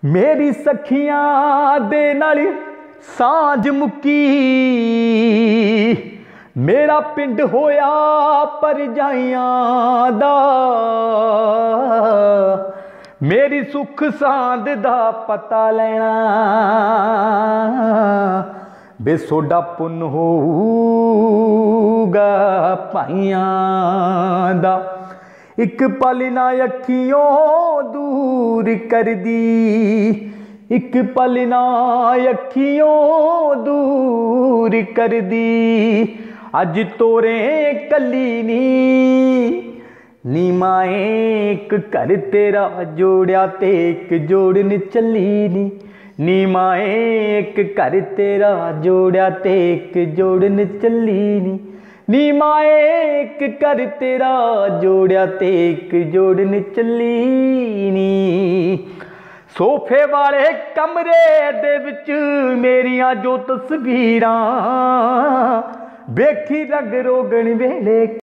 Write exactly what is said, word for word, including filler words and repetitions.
मेरी सखियां दे नाल सांझ मुक्की, मेरा पिंड होया परजाइयां दा। मेरी सुख सांद दा पता लेना बे सोडा पुन होऊगा भाइयां दा। एक पल ना अखियों दूर कर दी, एक पल ना अखियों दूर कर दी। अज तोरे कली नी नी माए एक घर तेरा जोड़िया ते एक जोड़न चली नी। नी माए एक घर तेरा जोड़िया ते एक जोड़न चली नी। नी माए एक घर तेरा जोड़िया ते एक जोड़न चली नी। सोफे वाले कमरे दे विच मेरियां जो तस्वीरां वेखी रंग रोगन वेले